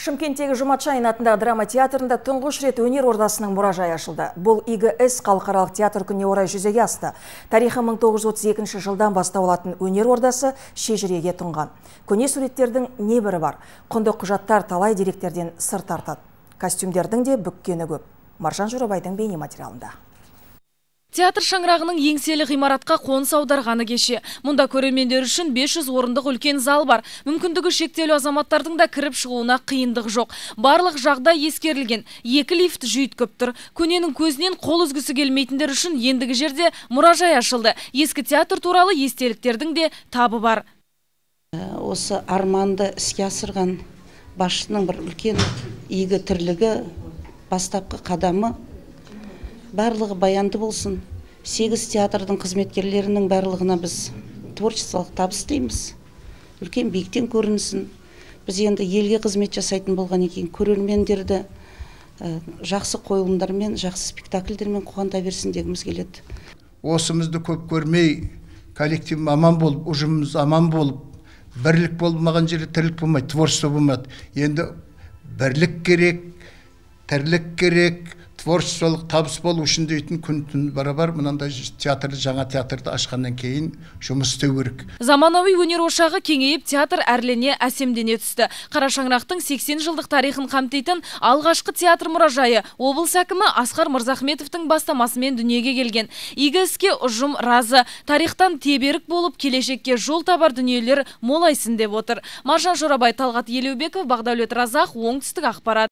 Шымкенттегі Жұматшайын атындағы драма театрында тұңғыш рет өнер ордасының мұражайы ашылды. Бұл игі іс халықаралық театр күніне орай жүзеге асты. Тарихы 1932 жылдан бастау алатын өнер ордасы шежіреге тұнған. Көне суреттердің небірі бар. Құнды құжаттар талай деректерден сыр тартады. Костюмдердің де бүккені көп. Маржан Жорабайдың бейне материалында. Театр шаңырағының еңселі ғимаратқа қоныс аударғаны кеше. Мұнда көрермендер үшін 500 орындық үлкен зал бар. Мүмкіндігі шектеулі азаматтардың да кіріп шығуына қиындық жоқ. Барлық жағдай ескерілген. 2 лифт жүйткіп тұр. Көненің көзінен қол үзгісі келмейтіндер үшін ендігі жерде мұражай ашылды. Ескі театр туралы естеліктердің де табы бар. Осы арманды іске асырған басшының бір үлкен игі тірлігі, бастапқы қадамы барлығы баянды болсын. 8 театрдың қызметкерлерінің барлығына біз творчестволық табыс тілейміз. Үлкен биіктен көрінсін. Біз енді елге қызмет жасайтын болған екен, көрермендерді жақсы қойылымдармен, жақсы спектакльдермен қуанта берсін дегіміз келеді. Осымызды көп көрмей, коллектив аман болып, ұжымымыз аман болып, бірлік болмаған жерде тірлік болмайды, творчество болмайды. Енді бірлік керек, тірлік керек, творчестволық табыс болу үшін дейтін күн-түн барабар. Мынандай театрды, жаңа театрды ашқаннан кейін жұмыс істеу керек. Заманауи өнер ошағы кеңейіп, театр әрлене әсемдене түсті. Қара шаңырақтың 80 жылдық тарихын қамтитын алғашқы театр мұражайы облыс әкімі Асқар Мырзахметовтың бастамасымен дүниеге келген. Игі іске ұжым разы. Тарихтан теберік болып, келешекке жол табар дүниелер молайсын деп отыр. Маржан Жорабай, Талғат Елеубеков, Бағдәулет Разақ, оңтүстік ақпарат.